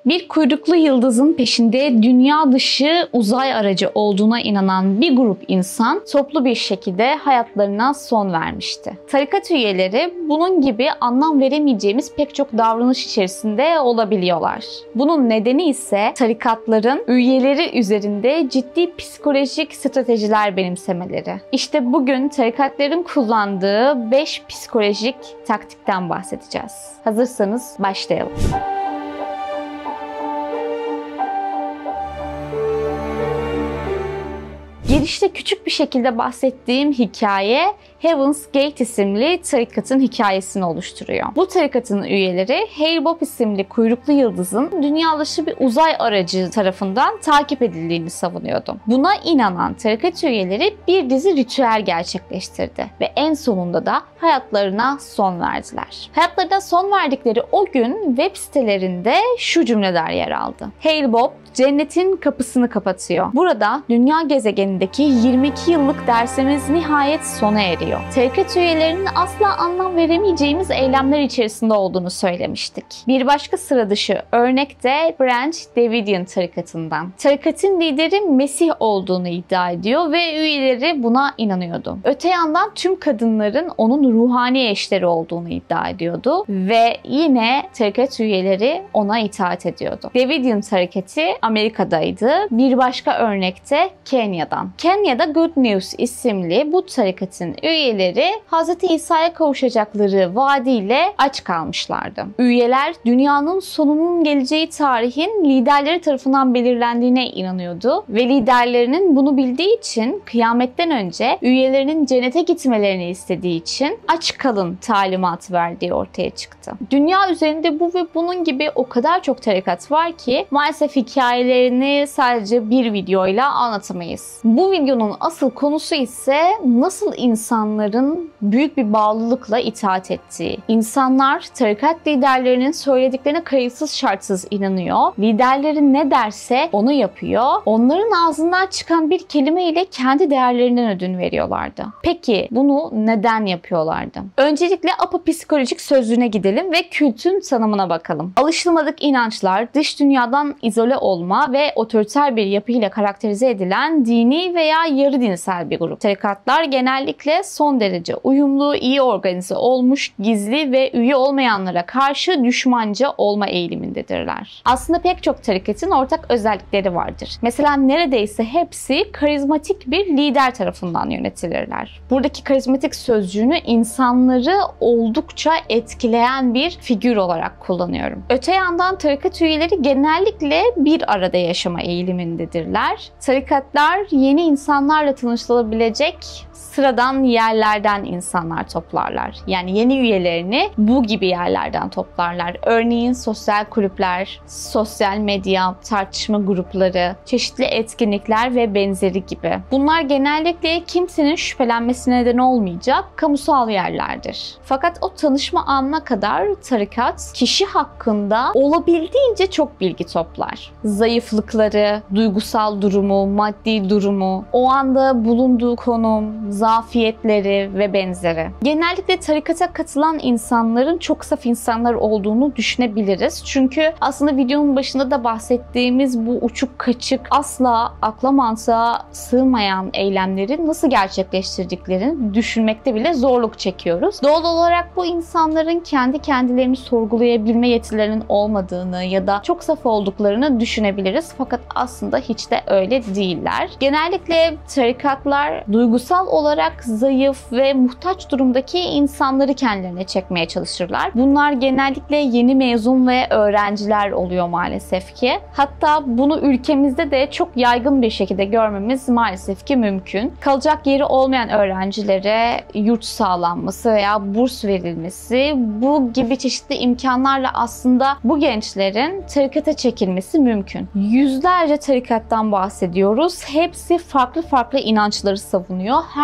Bir kuyruklu yıldızın peşinde dünya dışı uzay aracı olduğuna inanan bir grup insan toplu bir şekilde hayatlarına son vermişti. Tarikat üyeleri bunun gibi anlam veremeyeceğimiz pek çok davranış içerisinde olabiliyorlar. Bunun nedeni ise tarikatların üyeleri üzerinde ciddi psikolojik stratejiler benimsemeleri. İşte bugün tarikatların kullandığı 5 psikolojik taktikten bahsedeceğiz. Hazırsanız başlayalım. Girişte küçük bir şekilde bahsettiğim hikaye Heaven's Gate isimli tarikatın hikayesini oluşturuyor. Bu tarikatın üyeleri Hale-Bopp isimli kuyruklu yıldızın dünya dışı bir uzay aracı tarafından takip edildiğini savunuyordu. Buna inanan tarikat üyeleri bir dizi ritüel gerçekleştirdi ve en sonunda da hayatlarına son verdiler. Hayatlarına son verdikleri o gün web sitelerinde şu cümleler yer aldı. Hale-Bopp cennetin kapısını kapatıyor. Burada dünya gezegenindeki 22 yıllık dersimiz nihayet sona eriyor. Tarikat üyelerinin asla anlam veremeyeceğimiz eylemler içerisinde olduğunu söylemiştik. Bir başka sıra dışı örnek de Branch Davidian tarikatından. Tarikatın lideri Mesih olduğunu iddia ediyor ve üyeleri buna inanıyordu. Öte yandan tüm kadınların onun ruhani eşleri olduğunu iddia ediyordu ve yine tarikat üyeleri ona itaat ediyordu. Davidian tarikatı Amerika'daydı. Bir başka örnekte Kenya'dan. Kenya'da Good News isimli bu tarikatın üyeleri Hz. İsa'ya kavuşacakları vaadiyle aç kalmışlardı. Üyeler dünyanın sonunun geleceği tarihin liderleri tarafından belirlendiğine inanıyordu ve liderlerinin bunu bildiği için kıyametten önce üyelerinin cennete gitmelerini istediği için aç kalın talimatı verdiği ortaya çıktı. Dünya üzerinde bu ve bunun gibi o kadar çok tarikat var ki maalesef hikayelerini sadece bir videoyla anlatamayız. Bu videonun asıl konusu ise nasıl insanların büyük bir bağlılıkla itaat ettiği. İnsanlar tarikat liderlerinin söylediklerine kayıtsız şartsız inanıyor. Liderleri ne derse onu yapıyor. Onların ağzından çıkan bir kelime ile kendi değerlerinden ödün veriyorlardı. Peki bunu neden yapıyorlardı? Öncelikle apopsikolojik sözlüğüne gidelim ve kültün tanımına bakalım. Alışılmadık inançlar, dış dünyadan izole olma ve otoriter bir yapıyla karakterize edilen dini veya yarı dinsel bir grup. Tarikatlar genellikle son derece uyumlu, iyi organize olmuş, gizli ve üye olmayanlara karşı düşmanca olma eğilimindedirler. Aslında pek çok tarikatın ortak özellikleri vardır. Mesela neredeyse hepsi karizmatik bir lider tarafından yönetilirler. Buradaki karizmatik sözcüğünü insanları oldukça etkileyen bir figür olarak kullanıyorum. Öte yandan tarikat üyeleri genellikle bir arada yaşama eğilimindedirler. Tarikatlar yeni insanlarla tanışılabilecek sıradan yerlerden insanlar toplarlar. Yani yeni üyelerini bu gibi yerlerden toplarlar. Örneğin sosyal kulüpler, sosyal medya, tartışma grupları, çeşitli etkinlikler ve benzeri gibi. Bunlar genellikle kimsenin şüphelenmesine neden olmayacak kamusal yerlerdir. Fakat o tanışma anına kadar tarikat kişi hakkında olabildiğince çok bilgi toplar. Zayıflıkları, duygusal durumu, maddi durumu, o anda bulunduğu konum, zafiyetleri ve benzeri. Genellikle tarikata katılan insanların çok saf insanlar olduğunu düşünebiliriz. Çünkü aslında videonun başında da bahsettiğimiz bu uçuk kaçık, asla akla mantığa sığmayan eylemleri nasıl gerçekleştirdiklerini düşünmekte bile zorluk çekiyoruz. Doğal olarak bu insanların kendi kendilerini sorgulayabilme yetilerinin olmadığını ya da çok saf olduklarını düşünebiliriz. Fakat aslında hiç de öyle değiller. Genellikle tarikatlar duygusal olarak zayıf ve muhtaç durumdaki insanları kendilerine çekmeye çalışırlar. Bunlar genellikle yeni mezun ve öğrenciler oluyor maalesef ki. Hatta bunu ülkemizde de çok yaygın bir şekilde görmemiz maalesef ki mümkün. Kalacak yeri olmayan öğrencilere yurt sağlanması veya burs verilmesi, bu gibi çeşitli imkanlarla aslında bu gençlerin tarikata çekilmesi mümkün. Yüzlerce tarikattan bahsediyoruz. Hepsi farklı inançları savunuyor. Her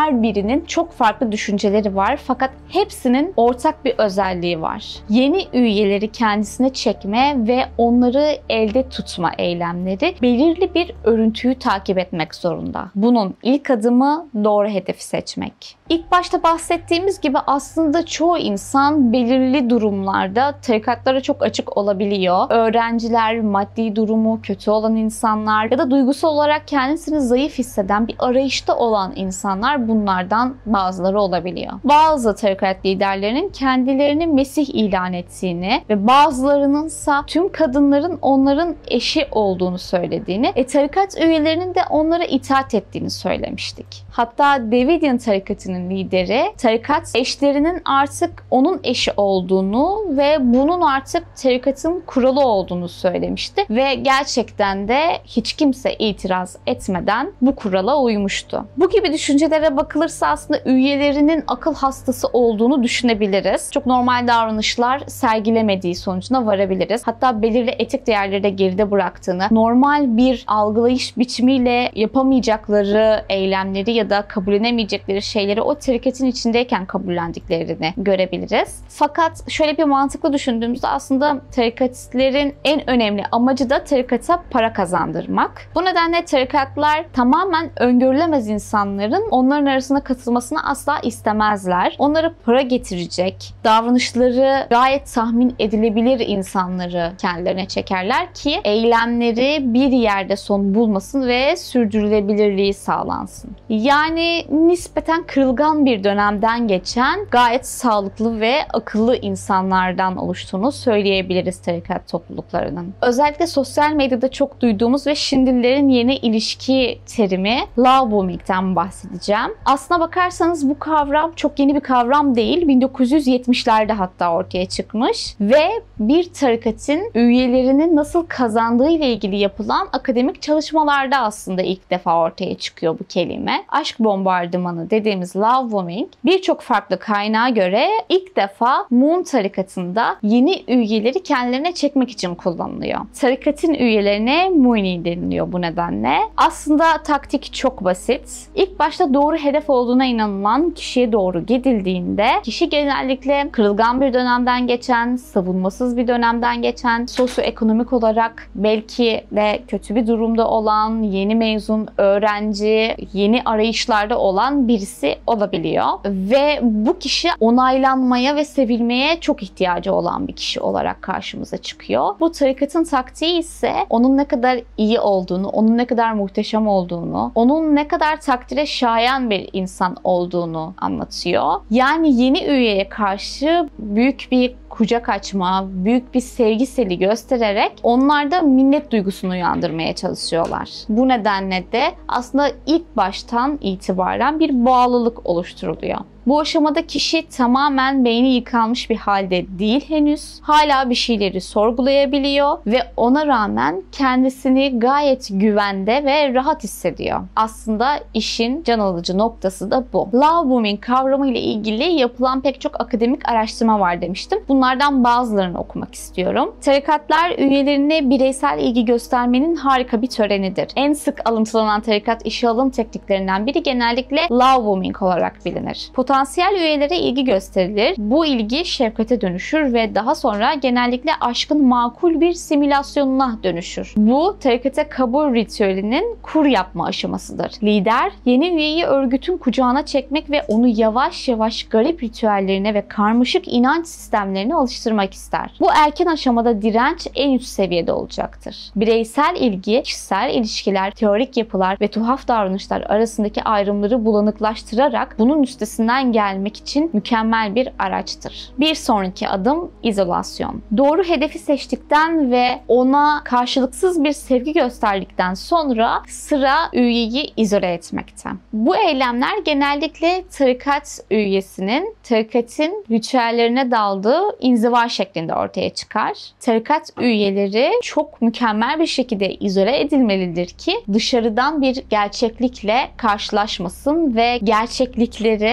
her birinin çok farklı düşünceleri var fakat hepsinin ortak bir özelliği var. Yeni üyeleri kendisine çekme ve onları elde tutma eylemleri belirli bir örüntüyü takip etmek zorunda. Bunun ilk adımı doğru hedefi seçmek. İlk başta bahsettiğimiz gibi aslında çoğu insan belirli durumlarda tarikatlara çok açık olabiliyor. Öğrenciler, maddi durumu kötü olan insanlar ya da duygusal olarak kendisini zayıf hisseden bir arayışta olan insanlar bunlardan bazıları olabiliyor. Bazı tarikat liderlerinin kendilerini Mesih ilan ettiğini ve bazılarınınsa tüm kadınların onların eşi olduğunu söylediğini, tarikat üyelerinin de onlara itaat ettiğini söylemiştik. Hatta Davidian tarikatının lideri tarikat eşlerinin artık onun eşi olduğunu ve bunun artık tarikatın kuralı olduğunu söylemişti ve gerçekten de hiç kimse itiraz etmeden bu kurala uymuştu. Bu gibi düşüncelere bakılırsa aslında üyelerinin akıl hastası olduğunu düşünebiliriz. Çok normal davranışlar sergilemediği sonucuna varabiliriz. Hatta belirli etik değerleri de geride bıraktığını, normal bir algılayış biçimiyle yapamayacakları eylemleri ya da kabullenemeyecekleri şeyleri o tarikatın içindeyken kabullendiklerini görebiliriz. Fakat şöyle bir mantıklı düşündüğümüzde aslında tarikatlerin en önemli amacı da tarikata para kazandırmak. Bu nedenle tarikatlar tamamen öngörülemez insanların onların arasına katılmasını asla istemezler. Onlara para getirecek, davranışları gayet tahmin edilebilir insanları kendilerine çekerler ki eylemleri bir yerde son bulmasın ve sürdürülebilirliği sağlansın. Yani nispeten kırılgan bir dönemden geçen gayet sağlıklı ve akıllı insanlardan oluştuğunu söyleyebiliriz tarikat topluluklarının. Özellikle sosyal medyada çok duyduğumuz ve şimdilerin yeni ilişki terimi love bombing'den bahsedeceğim. Aslına bakarsanız bu kavram çok yeni bir kavram değil. 1970'lerde hatta ortaya çıkmış ve bir tarikatın üyelerini nasıl kazandığı ile ilgili yapılan akademik çalışmalarda aslında ilk defa ortaya çıkıyor bu kelime. Aşk bombardımanı dediğimiz love bombing birçok farklı kaynağa göre ilk defa Moon tarikatında yeni üyeleri kendilerine çekmek için kullanılıyor. Tarikatın üyelerine Mooni deniliyor bu nedenle. Aslında taktik çok basit. İlk başta doğru hedef olduğuna inanılan kişiye doğru gidildiğinde kişi genellikle kırılgan bir dönemden geçen, savunmasız bir dönemden geçen, sosyoekonomik olarak belki de kötü bir durumda olan, yeni mezun öğrenci, yeni arayışlarda olan birisi olabiliyor. Ve bu kişi onaylanmaya ve sevilmeye çok ihtiyacı olan bir kişi olarak karşımıza çıkıyor. Bu tarikatın taktiği ise onun ne kadar iyi olduğunu, onun ne kadar muhteşem olduğunu, onun ne kadar takdire şayan bir insan olduğunu anlatıyor. Yani yeni üyeye karşı büyük bir kucak açma, büyük bir sevgi seli göstererek onlarda minnet duygusunu uyandırmaya çalışıyorlar. Bu nedenle de aslında ilk baştan itibaren bir bağlılık oluşturuluyor. Bu aşamada kişi tamamen beyni yıkanmış bir halde değil henüz. Hala bir şeyleri sorgulayabiliyor ve ona rağmen kendisini gayet güvende ve rahat hissediyor. Aslında işin can alıcı noktası da bu. Love bombing kavramı ile ilgili yapılan pek çok akademik araştırma var demiştim. Bunlardan bazılarını okumak istiyorum. Tarikatlar üyelerine bireysel ilgi göstermenin harika bir törenidir. En sık alıntılanan tarikat işe alım tekniklerinden biri genellikle love bombing olarak bilinir. Potansiyel üyelere ilgi gösterilir. Bu ilgi şefkate dönüşür ve daha sonra genellikle aşkın makul bir simülasyonuna dönüşür. Bu tarikata kabul ritüelinin kur yapma aşamasıdır. Lider yeni üyeyi örgütün kucağına çekmek ve onu yavaş yavaş garip ritüellerine ve karmaşık inanç sistemlerine alıştırmak ister. Bu erken aşamada direnç en üst seviyede olacaktır. Bireysel ilgi, kişisel ilişkiler, teorik yapılar ve tuhaf davranışlar arasındaki ayrımları bulanıklaştırarak bunun üstesinden gelmek için mükemmel bir araçtır. Bir sonraki adım izolasyon. Doğru hedefi seçtikten ve ona karşılıksız bir sevgi gösterdikten sonra sıra üyeyi izole etmekte. Bu eylemler genellikle tarikat üyesinin tarikatın ritüellerine daldığı inziva şeklinde ortaya çıkar. Tarikat üyeleri çok mükemmel bir şekilde izole edilmelidir ki dışarıdan bir gerçeklikle karşılaşmasın ve gerçeklikleri tarikat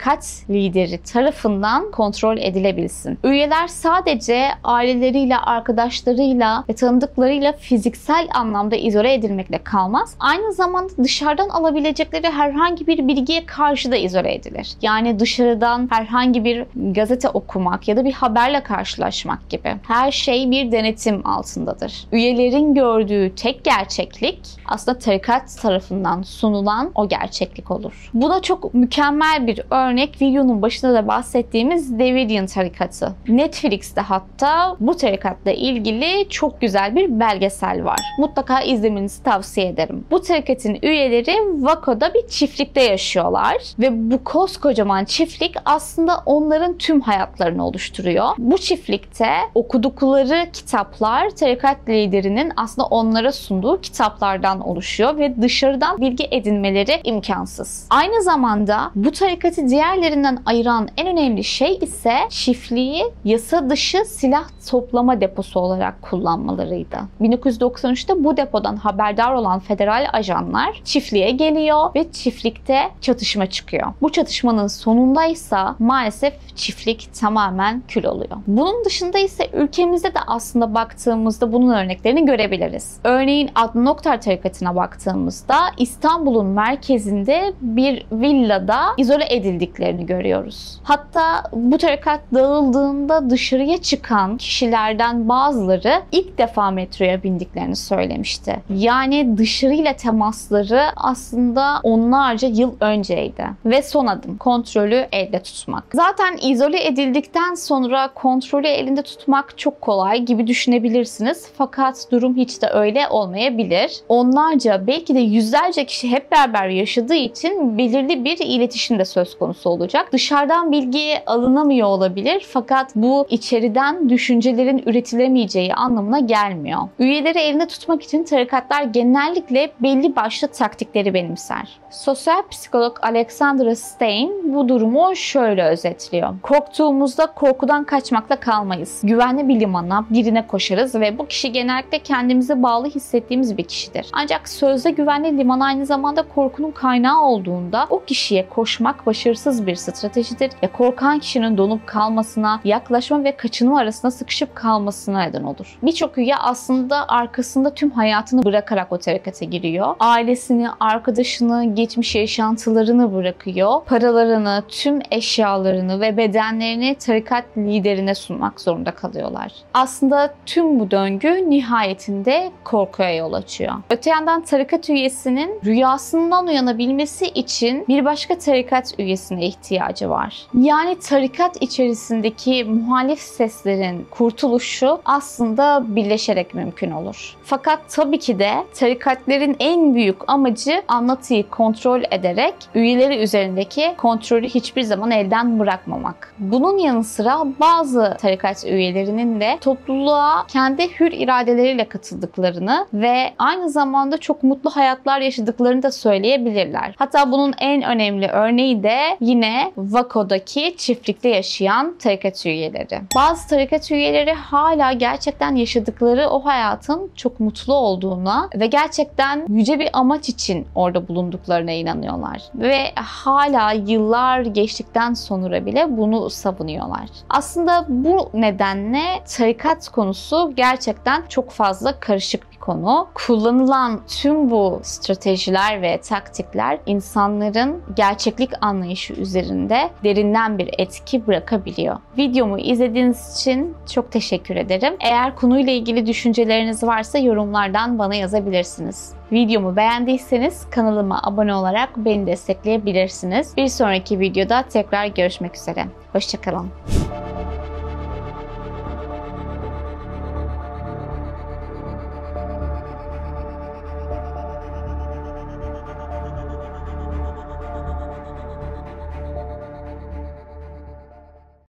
tarikat lideri tarafından kontrol edilebilsin. Üyeler sadece aileleriyle, arkadaşlarıyla ve tanıdıklarıyla fiziksel anlamda izole edilmekle kalmaz. Aynı zamanda dışarıdan alabilecekleri herhangi bir bilgiye karşı da izole edilir. Yani dışarıdan herhangi bir gazete okumak ya da bir haberle karşılaşmak gibi. Her şey bir denetim altındadır. Üyelerin gördüğü tek gerçeklik aslında tarikat tarafından sunulan o gerçeklik olur. Buna çok mükemmel bir örnek videonun başında da bahsettiğimiz Davidian tarikatı. Netflix'te hatta bu tarikatla ilgili çok güzel bir belgesel var. Mutlaka izlemenizi tavsiye ederim. Bu tarikatın üyeleri Waco'da bir çiftlikte yaşıyorlar ve bu koskocaman çiftlik aslında onların tüm hayatlarını oluşturuyor. Bu çiftlikte okudukları kitaplar tarikat liderinin aslında onlara sunduğu kitaplardan oluşuyor ve dışarıdan bilgi edinmeleri imkansız. Aynı zamanda bu tarikatı diğerlerinden ayıran en önemli şey ise çiftliği yasa dışı silah toplama deposu olarak kullanmalarıydı. 1993'te bu depodan haberdar olan federal ajanlar çiftliğe geliyor ve çiftlikte çatışma çıkıyor. Bu çatışmanın sonundaysa maalesef çiftlik tamamen kül oluyor. Bunun dışında ise ülkemizde de aslında baktığımızda bunun örneklerini görebiliriz. Örneğin Adnan Oktar tarikatına baktığımızda İstanbul'un merkezinde bir villada izole edildiklerini görüyoruz. Hatta bu tarikat dağıldığında dışarıya çıkan kişilerden bazıları ilk defa metroya bindiklerini söylemişti. Yani dışarıyla temasları aslında onlarca yıl önceydi. Ve son adım kontrolü elde tutmak. Zaten izole edildikten sonra kontrolü elinde tutmak çok kolay gibi düşünebilirsiniz. Fakat durum hiç de öyle olmayabilir. Onlarca belki de yüzlerce kişi hep beraber yaşadığı için belirli bir iletişim de söz konusu olacak. Dışarıdan bilgi alınamıyor olabilir fakat bu içeriden düşüncelerin üretilemeyeceği anlamına gelmiyor. Üyeleri elinde tutmak için tarikatlar genellikle belli başlı taktikleri benimser. Sosyal psikolog Alexandra Stein bu durumu şöyle özetliyor. Korktuğumuzda korkudan kaçmakla kalmayız. Güvenli bir limana, birine koşarız ve bu kişi genellikle kendimizi bağlı hissettiğimiz bir kişidir. Ancak sözde güvenli liman aynı zamanda korkunun kaynağı olduğunda o kişiye koşmak başarısız bir stratejidir ve korkan kişinin donup kalmasına, yaklaşma ve kaçınma arasında sıkışıp kalmasına neden olur. Birçok üye aslında arkasında tüm hayatını bırakarak o tarikata giriyor. Ailesini, arkadaşını, geçmiş yaşantılarını bırakıyor. Paralarını, tüm eşyalarını ve bedenlerini tarikat liderine sunmak zorunda kalıyorlar. Aslında tüm bu döngü nihayetinde korkuya yol açıyor. Öte yandan tarikat üyesinin rüyasından uyanabilmesi için bir başka tarikat üyesine ihtiyacı var. Yani tarikat içerisindeki muhalif seslerin kurtuluşu aslında birleşerek mümkün olur. Fakat tabii ki de tarikatlerin en büyük amacı anlatıyı kontrol ederek üyeleri üzerindeki kontrolü hiçbir zaman elden bırakmamak. Bunun yanı sıra bazı tarikat üyelerinin de topluluğa kendi hür iradeleriyle katıldıklarını ve aynı zamanda çok mutlu hayatlar yaşadıklarını da söyleyebilirler. Hatta bunun en önemli örneği de yine Waco'daki çiftlikte yaşayan tarikat üyeleri. Bazı tarikat üyeleri hala gerçekten yaşadıkları o hayatın çok mutlu olduğuna ve gerçekten yüce bir amaç için orada bulunduklarına inanıyorlar. Ve hala yıllar geçtikten sonra bile bunu savunuyorlar. Aslında bu nedenle tarikat konusu gerçekten çok fazla karışık bir konu. Kullanılan tüm bu stratejiler ve taktikler insanların gerçeklik anlayışı üzerinde derinden bir etki bırakabiliyor. Videomu izlediğiniz için çok teşekkür ederim. Eğer konuyla ilgili düşünceleriniz varsa yorumlardan bana yazabilirsiniz. Videomu beğendiyseniz kanalıma abone olarak beni destekleyebilirsiniz. Bir sonraki videoda tekrar görüşmek üzere. Hoşça kalın.